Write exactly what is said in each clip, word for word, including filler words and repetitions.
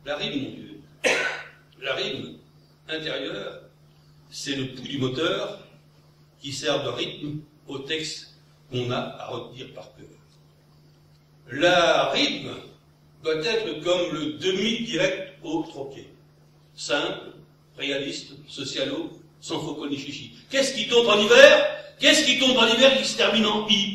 La rime, mon Dieu, la rime intérieure, c'est le pouls du moteur qui sert de rythme au texte qu'on a à retenir par cœur. La rime doit être comme le demi-direct au troquet. Simple, réaliste, socialo, sans faux ni chichi. Qu'est-ce qui tombe en hiver? Qu'est-ce qui tombe en hiver qui se termine en i?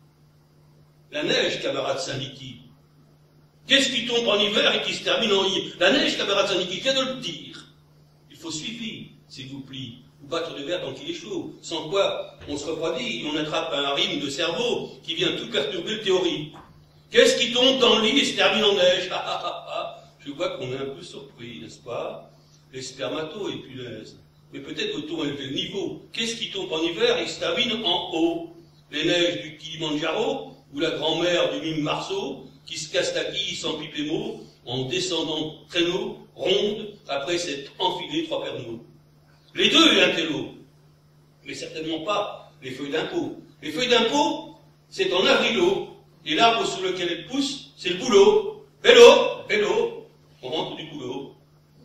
La neige, camarade Saint-Niki. Qu'est-ce qui tombe en hiver et qui se termine en i? La neige, camarade Saint-Niki, vient de le dire. Il faut suivi, s'il vous plaît, ou battre le verre tant qu'il est chaud. Sans quoi, on se refroidit, on attrape un rime de cerveau qui vient tout perturber le théorie. Qu'est-ce qui tombe dans le lit et se termine en neige? Ah ah ah ah. Je vois qu'on est un peu surpris, n'est-ce pas? Les spermatos et punaises. Mais peut-être peut-on élever le niveau. Qu'est-ce qui tombe en hiver et se termine en haut? Les neiges du Kilimanjaro ou la grand-mère du mime Marceau qui se casse la quille sans pipe les mots en descendant traîneau, ronde, après s'être enfilé trois paires de mots. Les deux et un télo. Mais certainement pas les feuilles d'impôt. Les feuilles d'impôt, c'est en avrilo. Et l'arbre sur lequel elles poussent, c'est le boulot. Hello, hello, on rentre du boulot.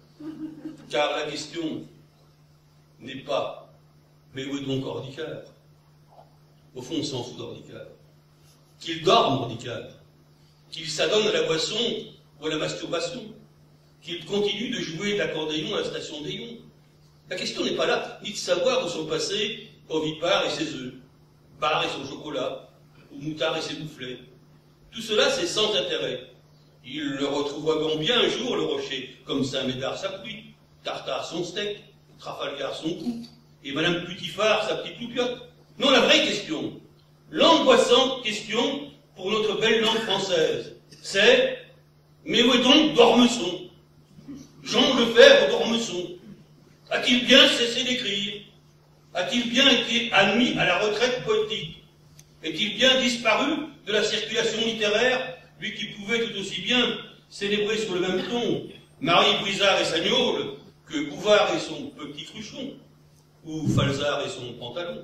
Car la question n'est pas, mais où est donc Ordicar? Au fond, on s'en fout d'Ordicar. Qu'il dorme, Ordicar. Qu'il s'adonne à la boisson ou à la masturbation. Qu'il continue de jouer de l'accordéon à la station d'Ayon. La question n'est pas là, ni de savoir où sont passés Ovipare et ses œufs, Bar et son chocolat, ou Moutard et ses boufflets. Tout cela, c'est sans intérêt. Il le retrouvera bien un jour, le rocher, comme Saint-Médard sa pluie, Tartare son steak, Trafalgar son coup, et Madame Putifard sa petite loupiote. Non, la vraie question, l'angoissante question pour notre belle langue française, c'est « Mais où est donc Dormesson? Jean Lefebvre Dormesson? A-t-il bien cessé d'écrire? A-t-il bien été admis à la retraite poétique? Est-il bien disparu de la circulation littéraire, lui qui pouvait tout aussi bien célébrer sur le même ton Marie Brizard et sa gnôle que Bouvard et son petit cruchon, ou Falzar et son pantalon?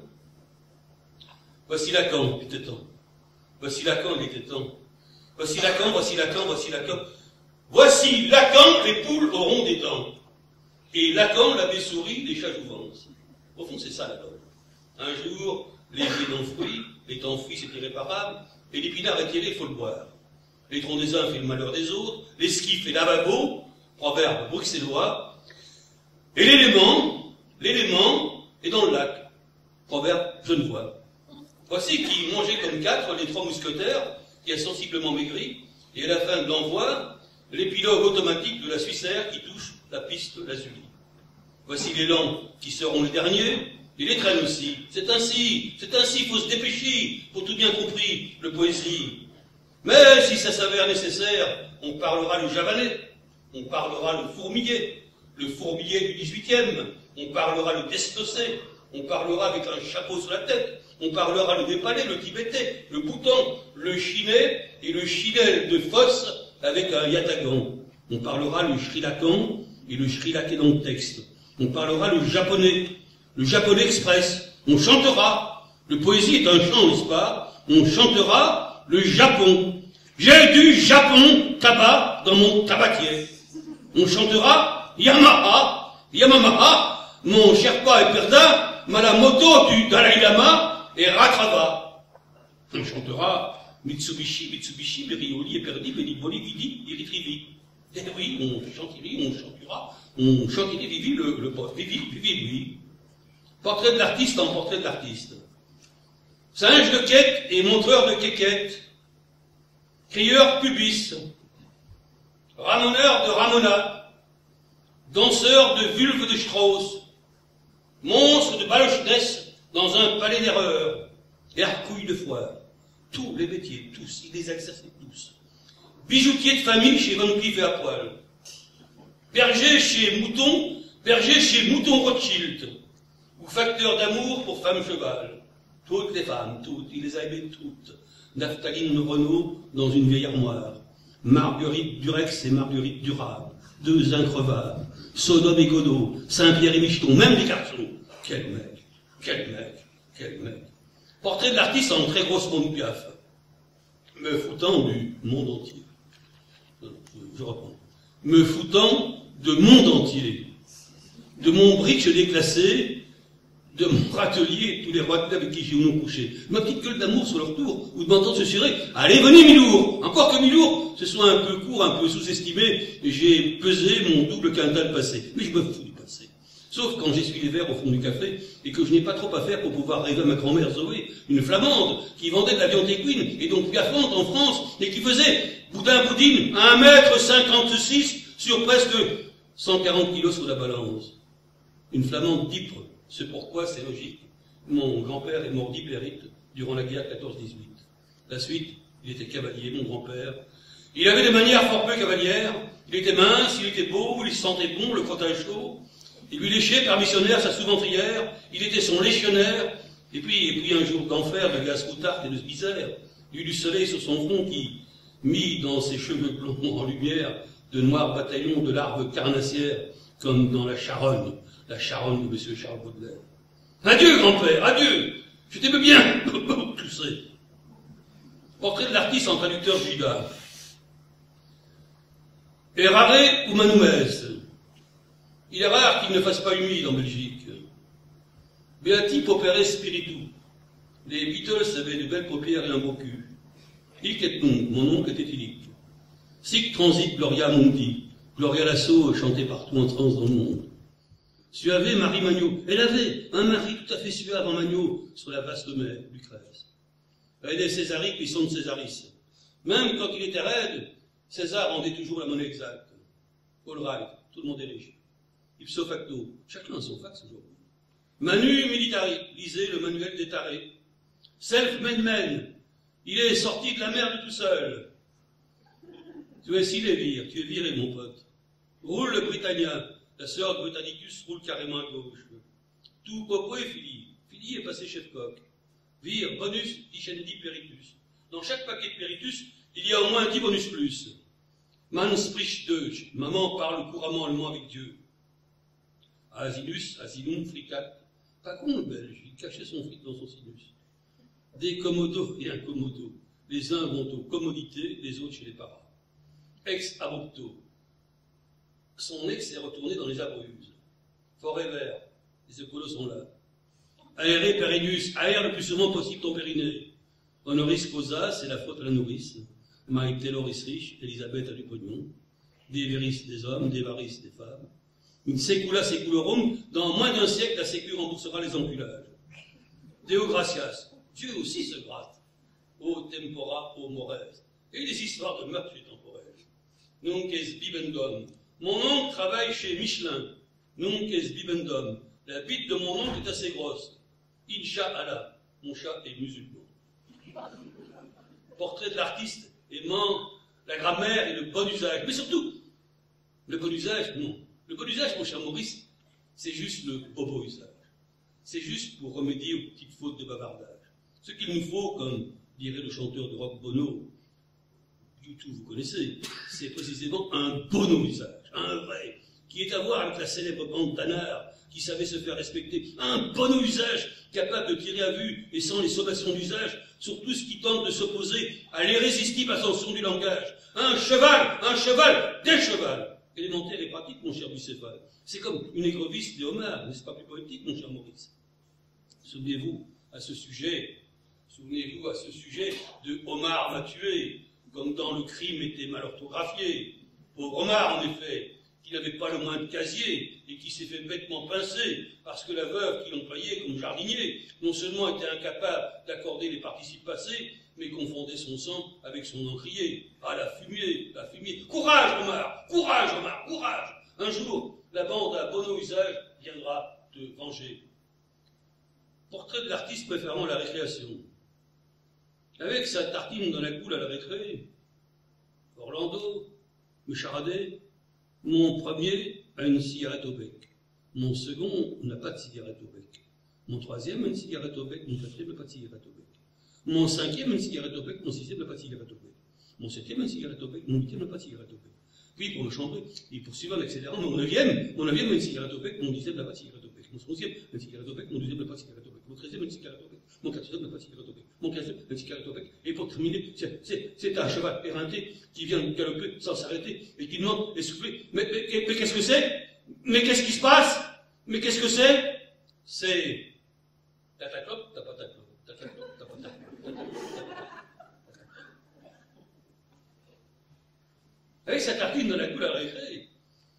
Voici Lacan, il était temps. Voici Lacan, il était temps. Voici Lacan, voici Lacan, voici Lacan. Voici Lacan, les poules auront des dents. Et Lacan, l'abbé souris, des chats jouvences. Au fond, c'est ça, Lacan. Un jour, l'évier d'enfouis, étant fruit, c'est irréparable, et l'épinard est tiélé, il faut le boire. Les troncs des uns fait le malheur des autres, l'esquif fait lavabo, proverbe bruxellois, et l'élément, l'élément est dans le lac, proverbe genevois. Voici qui mangeait comme quatre les trois mousquetaires, qui a sensiblement maigri, et à la fin de l'envoi, l'épilogue automatique de la Suissaire qui touche la piste Lazuli. Voici les lents qui seront les derniers, et les traînes aussi. C'est ainsi, c'est ainsi, il faut se dépêcher, pour tout bien compris, le poésie. Mais si ça s'avère nécessaire, on parlera le javanais, on parlera le fourmilier, le fourmilier du dix-huitième, on parlera le destossé, on parlera avec un chapeau sur la tête, on parlera le dépalé, le tibétais, le bouton, le chinet et le chinel de fosse avec un yatagan. On parlera le sri lakan et le sri laké dans le texte. On parlera le japonais, le japonais express. On chantera, le poésie est un chant, n'est-ce pas? On chantera le Japon. J'ai du Japon tabac dans mon tabatier. On chantera Yamaha, Yamamaha, mon Sherpa et Perdin, Malamoto du Dalai Lama et Ratrava. On chantera Mitsubishi, Mitsubishi, Berioli, Eperdi, Beniboli, Vidi, Iritrivi. Et oui, on chantirait, on chantera, on chantirait Vivi le, le pote, Vivi, Vivi lui. Portrait de l'artiste en portrait de l'artiste. Singe de quête et montreur de quéquette. Crieur pubis. Ramoneur de Ramona. Danseur de vulve de Strauss. Monstre de Balochness dans un palais d'erreur. Hercouille de foire. Tous les métiers, tous, il les exerce tous. Bijoutier de famille chez Van Cleef et à poil. Berger chez Mouton, berger chez Mouton Rothschild. Ou facteur d'amour pour femme cheval. Toutes les femmes, toutes, il les a aimées toutes. Naphtaline Renaud dans une vieille armoire. Marguerite Durex et Marguerite Durable. Deux increvables. Sodome et Godot. Saint-Pierre et Micheton, même des garçons. Quel mec, quel mec, quel mec. Portrait de l'artiste en très grosse monopiaf. Me foutant du monde entier. Je reprends. me foutant de monde entier, de mon bridge déclassé, de mon râtelier et tous les rois avec qui j'ai eu mon couché. Ma petite gueule d'amour sur leur tour, ou de m'entendre se susurrer « Allez, venez, Milour !» Encore que Milour, ce soit un peu court, un peu sous-estimé, j'ai pesé mon double quintal passé. Mais je me fous du passé. Sauf quand j'essuie les verres au fond du café, et que je n'ai pas trop à faire pour pouvoir rêver à ma grand-mère Zoé, une flamande, qui vendait de la viande équine, et donc piaffante en France, et qui faisait boudin-boudine à un mètre cinquante-six sur presque cent quarante kilos sur la balance. Une flamande d'Ypres. C'est pourquoi c'est logique. Mon grand-père est mort d'hypérite durant la guerre quatorze dix-huit. La suite, il était cavalier, mon grand-père. Il avait des manières fort peu cavalières. Il était mince, il était beau, il sentait bon, le crottin chaud. Il lui léchait par missionnaire sa sous-ventrière. Il était son légionnaire. Et puis, et puis un jour d'enfer, de gaz coutard et de misère, il eut du soleil sur son front qui, mis dans ses cheveux blonds en lumière, de noirs bataillons de larves carnassières, comme dans la Charonne. La Charonne de M. Charles Baudelaire. Adieu, grand-père, adieu. Je t'aime bien, tu sais. Portrait de l'artiste en traducteur judas. Errare humanum est. Il est rare qu'il ne fasse pas humide en Belgique. Beati popere spiritu. Les Beatles avaient de belles paupières et un beau cul. Hic et nunc, mon oncle était ilique. Sic transit gloria mundi. Gloria Lasso chantait partout en France dans le monde. Suave Marie Magno. Elle avait un mari tout à fait suave en Magno sur la vaste mer, Lucrèce. Elle est césarique, ils sont de Césaris. Même quand il était raide, César rendait toujours la monnaie exacte. All right, tout le monde est léger. Ipso facto, chacun a son fax aujourd'hui. Manu militari, lisez le manuel des tarés. Self-made man, il est sorti de la mer de tout seul. Tu es si les vire, tu es viré mon pote. Roule le Britannia. La sœur de Britannicus roule carrément à gauche. Tout popo est fili. Fili est passé chef coq. Vire, bonus, dicendi peritus. Dans chaque paquet de peritus, il y a au moins dix bonus plus. Man spricht Deutsch. Maman parle couramment allemand avec Dieu. Asinus, asinum, fricat. Pas con le belge, il cachait son fric dans son sinus. Des commodos et incommodos. Les uns vont aux commodités, les autres chez les parents. Ex abrupto. Son ex est retourné dans les Abruzzes. Forever, les écolos sont là. Aéré Périnus, aère le plus souvent possible ton périnée. Honoris causa, c'est la faute à la nourrice. Mike Taylor est riche, Elisabeth a du pognon. Des viris des hommes, des varices des femmes. Une secula seculorum, dans moins d'un siècle, la sécu remboursera les enculages. Deo gratias, Dieu aussi se gratte. O tempora, o mores. Et des histoires de meurtre temporels. Nunc es bibendum. Mon oncle travaille chez Michelin. Nunc es bibendum. La bite de mon oncle est assez grosse. Inch'Allah. Mon chat est musulman. Portrait de l'artiste aimant la grammaire et le bon usage. Mais surtout, le bon usage, non. Le bon usage, mon cher Maurice, c'est juste le bobo usage. C'est juste pour remédier aux petites fautes de bavardage. Ce qu'il nous faut, comme dirait le chanteur de rock Bono, YouTube vous connaissez, c'est précisément un bono usage, un vrai, qui est à voir avec la célèbre bande Tanard, qui savait se faire respecter, un bono usage capable de tirer à vue et sans les sommations d'usage sur tout ce qui tente de s'opposer à l'irrésistible ascension du langage. Un cheval, un cheval, des chevals. Élémentaire et pratique, mon cher Bucéphale. C'est comme une égrevisse de homard, n'est-ce pas plus poétique, mon cher Maurice? Souvenez-vous à ce sujet, souvenez-vous à ce sujet de Omar m'a tué, comme dans le crime était mal orthographié. Pauvre Omar, en effet, qui n'avait pas le moins de casier et qui s'est fait bêtement pincer parce que la veuve qui l'employait comme jardinier non seulement était incapable d'accorder les participes passés, mais confondait son sang avec son encrier. Ah, la fumée, la fumée. Courage, Omar, courage, Omar, courage. Un jour, la bande à bono usage viendra te venger. Portrait de l'artiste préférant la récréation. Avec sa tartine dans la coule à la récré, Orlando me charadait. Mon premier a une cigarette au bec. Mon second n'a pas de cigarette au bec. Mon troisième a une cigarette au bec. Mon quatrième n'a pas de cigarette au bec. Mon cinquième a une cigarette au bec. Mon sixième n'a pas de cigarette au bec. Mon septième a une cigarette au bec. Mon huitième n'a pas de cigarette au bec. Puis, pour me chambrer, il poursuivait en accélérant. Mon neuvième, mon neuvième a une cigarette au bec. Mon dixième n'a pas de cigarette au bec. Mon onzième, une cigarette au bec. Mon douzième, pas de cigarette au bec. Mon treizième, une cigarette au bec. Mon quatorzième, pas de cigarette au bec. Mon quinzième, une cigarette au bec. Et pour terminer, c'est un cheval éreinté qui vient galoper sans s'arrêter et qui demande, essoufflé, mais, mais, mais, mais qu'est-ce que c'est? Mais qu'est-ce qui se passe? Mais qu'est-ce que c'est? C'est... T'as ta clope, t'as pas ta clope. T'as ta clope, t'as pas ta clope. Avec sa tartine dans la couleur récré,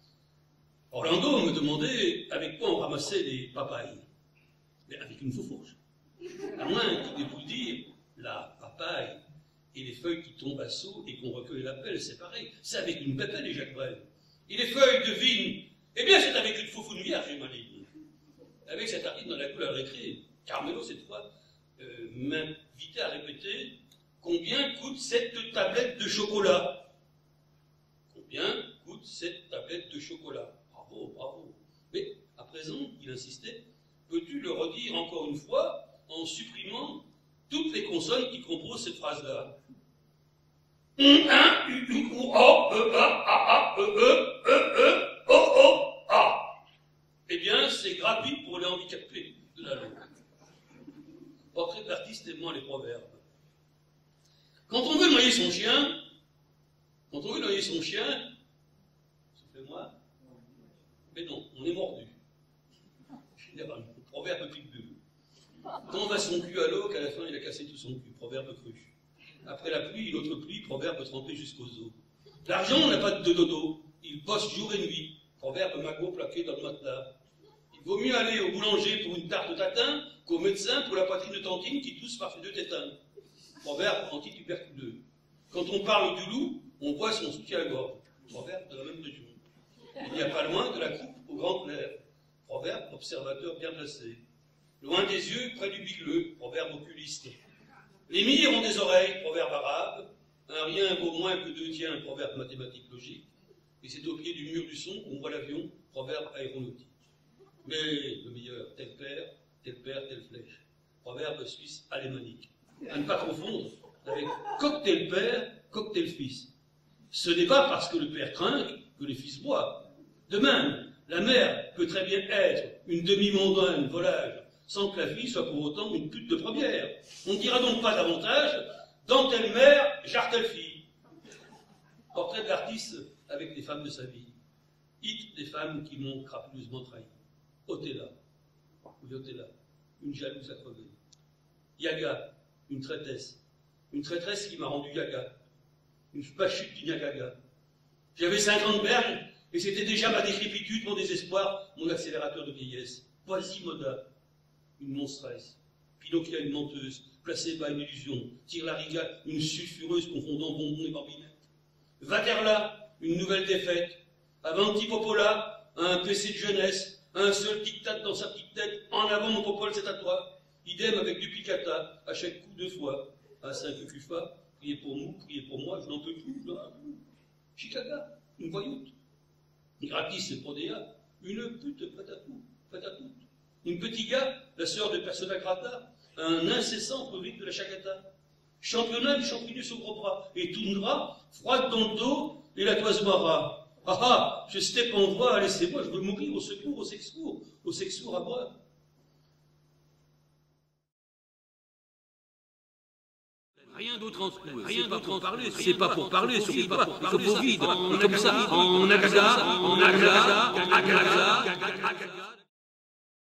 Orlando me demandait avec quoi on ramassait les papayes. Mais avec une faux fourche. À moins qu'il ait pu dire la papaye et les feuilles qui tombent à saut et qu'on recueille la pelle, c'est pareil. C'est avec une pépelle et Jacques Brel. Et les feuilles de vigne, eh bien c'est avec une faufoune vierge, maligne. Avec sa tartine dans la couleur récré, Carmelo, cette fois, euh, m'invitait à répéter combien coûte cette tablette de chocolat. Combien coûte cette tablette de chocolat? Bravo, bravo. Mais, à présent, il insistait, peux-tu le redire encore une fois en supprimant toutes les consonnes qui composent cette phrase-là? Un, un, U, U, O, E, A, A, A, E, E, E, E, O, O, A. Eh bien, c'est gratuit pour les handicapés de la langue. Portrait d'artiste aimant les proverbes. Quand on veut noyer son chien, quand on veut noyer son chien, soufflez-moi, mais non, on est mordu. Généralement, proverbe pitbull. Quand on va son cul à l'eau, qu'à la fin il a cassé tout son cul, proverbe cru. Après la pluie, une autre pluie, proverbe trempé jusqu'aux os. L'argent n'a pas de dodo, il bosse jour et nuit, proverbe magot plaqué dans le matelas. Il vaut mieux aller au boulanger pour une tarte de tatin qu'au médecin pour la poitrine de tantine qui tousse par ses deux tétins. Proverbe antituberculeux. Quand on parle du loup, on voit son soutien-gorge. Proverbe de la même région. Il n'y a pas loin de la coupe au grand clair. Proverbe observateur bien placé. Loin des yeux, près du bigleux. Proverbe oculiste. Les mires ont des oreilles. Proverbe arabe. Un rien vaut moins que deux tiens. Proverbe mathématique logique. Et c'est au pied du mur du son qu'on voit l'avion. Proverbe aéronautique. Mais le meilleur, tel père, tel père, telle flèche. Proverbe suisse alémanique. À ne pas confondre avec cocktail père, cocktail fils. Ce n'est pas parce que le père trinque que le fils boit. De même, la mère peut très bien être une demi-mondaine volage, sans que la fille soit pour autant une pute de première. On ne dira donc pas davantage dans telle mère, jarre telle fille. Portrait de l'artiste avec les femmes de sa vie. Hit des femmes qui m'ont crapuleusement trahi. Otella, oui Otella, une jalouse à crever. Yaga, une traîtresse, une traîtresse qui m'a rendu Yaga, une pachute du Niagaga. J'avais cinquante berges, et c'était déjà ma décrépitude, mon désespoir, mon accélérateur de vieillesse. Quasimoda, une monstresse. Pinocchia, une menteuse, placée bas une illusion. Tirlariga, une sulfureuse confondant bonbons et bambinette. Vaterla, une nouvelle défaite. Avanti Popola, un P C de jeunesse, un seul diktat dans sa petite tête. En avant mon popole, c'est à toi. Idem avec du picata, à chaque coup deux fois. À cinq cufa, priez pour nous, priez pour moi, je n'en peux plus. Chicaga, une voyoute. Gratis et Prodéa, une pute prête à tout, prête à tout. Une petite gars, la sœur de Persona Grata, un incessant prurique de la Chagata. Championnat du champignon au gros bras, et toundra, froide dans le dos, et la toise mara. Ah ah, je steppe en voix, laissez-moi, je veux mourir au secours, au sexcours, au sexcours à boire. Rien d'autre en tout, rien d'autre en parler, c'est pas pour parler, c'est pas pour parler, vide, comme ça, en agaga, en agaga, agaga, agaga.